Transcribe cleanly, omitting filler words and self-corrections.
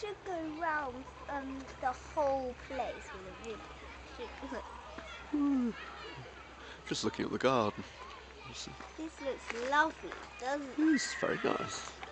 should go round the whole place with a really should. Just looking at the garden. This looks lovely, doesn't it? It's very nice.